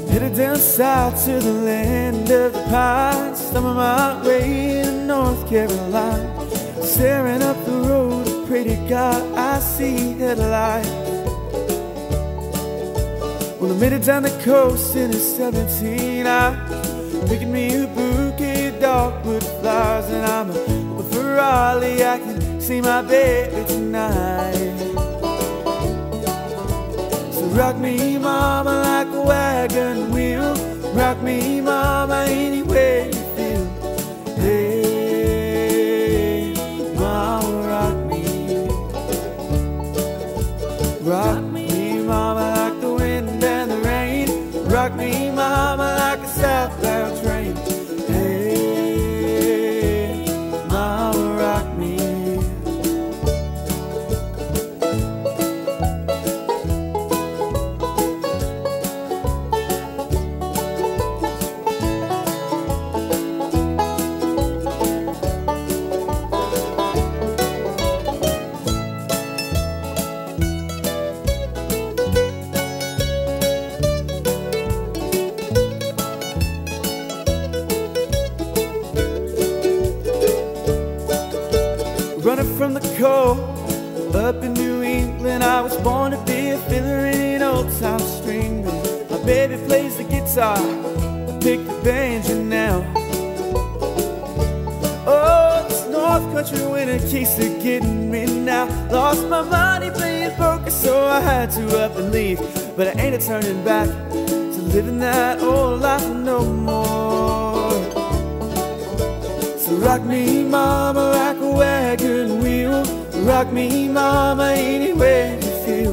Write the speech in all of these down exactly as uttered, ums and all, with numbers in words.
Headed down south to the land of the pines, thumbing my way to North Carolina. Staring up the road, I pray to God I see headlights. Well, I made it down the coast in a seventeen. I picking me a bouquet of dogwood flowers, and I'm a for Raleigh. I can see my baby tonight. So rock me, mama, like a wagon wheel. Rock me, mama, any way you feel. Hey, mama, rock me. Rock me, mama, like the wind and the rain. Rock me, mama, like a southbound train. Hey, mama, rock me. Running from the cold, up in New England, I was born to be a fiddler in an old-time string band. My baby plays the guitar, I pick the banjo now. Oh, this North Country winter keeps it getting me now. Lost my money playing poker, so I had to up and leave. But I ain't a turning back to living that old life no more. So rock me, mama, like a wagon wheel. Rock me, mama, any way you feel.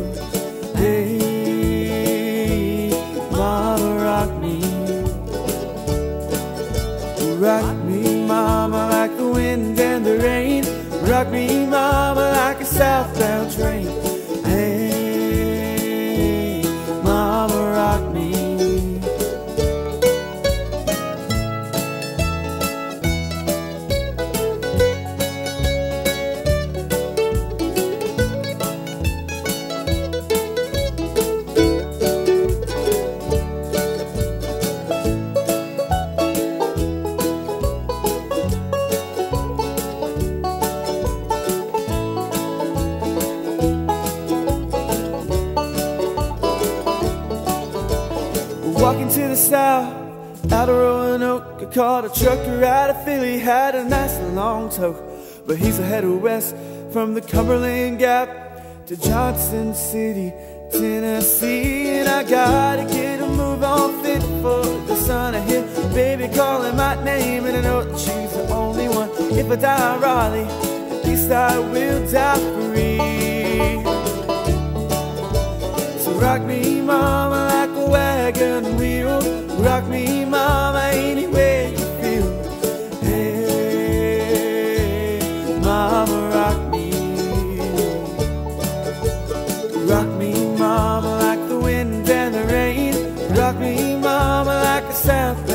Hey, mama, rock me. Rock me, mama, like the wind and the rain. Rock me, mama, like a southbound train. Hey, mama, rock me. Walking to the south, out of Roanoke, I caught a trucker out of Philly, had a nice long tote. But he's headed west from the Cumberland Gap to Johnson City, Tennessee. And I gotta get a move on fit for the sun. I hear baby calling my name, and I know that she's the only one. If I die in Raleigh, at least I will die free. So rock me, mama, like a wagon wheel. Rock me, mama, any way you feel. Hey, mama, rock me. Rock me, mama, like the wind and the rain. Rock me, mama, like a south